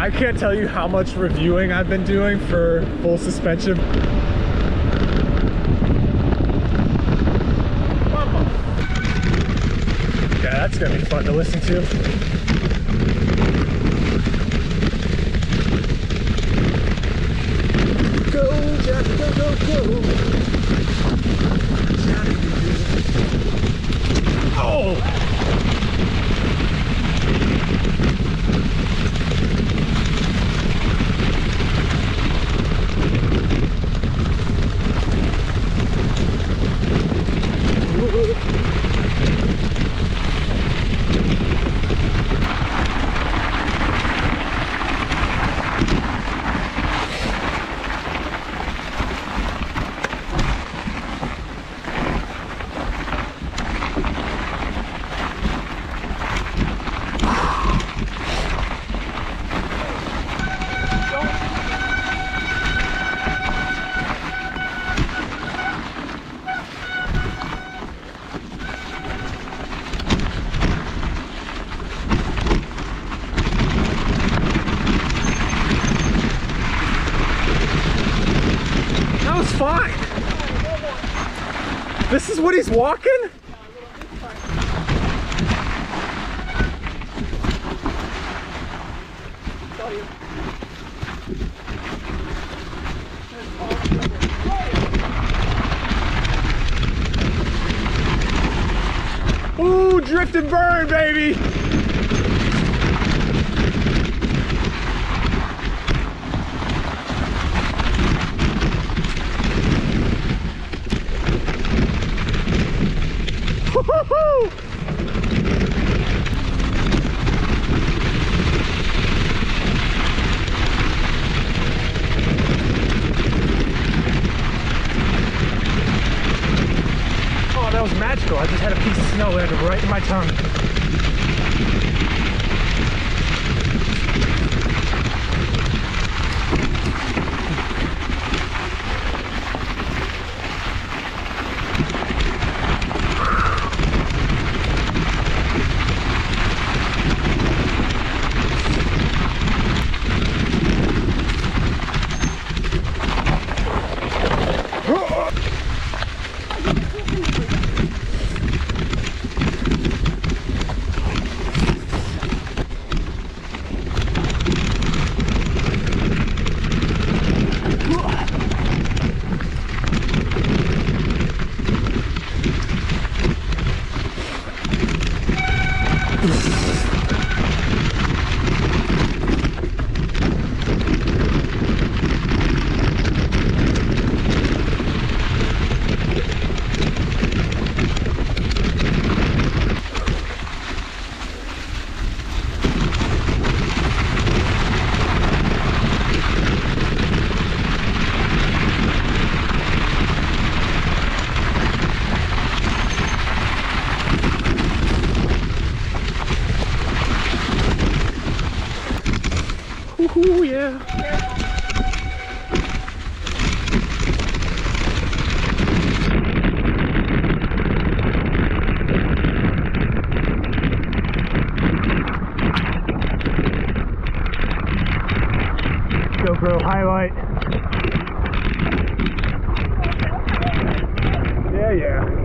I can't tell you how much reviewing I've been doing for full suspension. Yeah, that's gonna be fun to listen to. Go, Johnny, go, go, go. Johnny, oh! Fine. This is what he's walking? Ooh, drift and burn, baby. Woohoo! Oh, that was magical. I just had a piece of snow landed right in my tongue. Ooh, yeah. GoPro highlight. Yeah, yeah.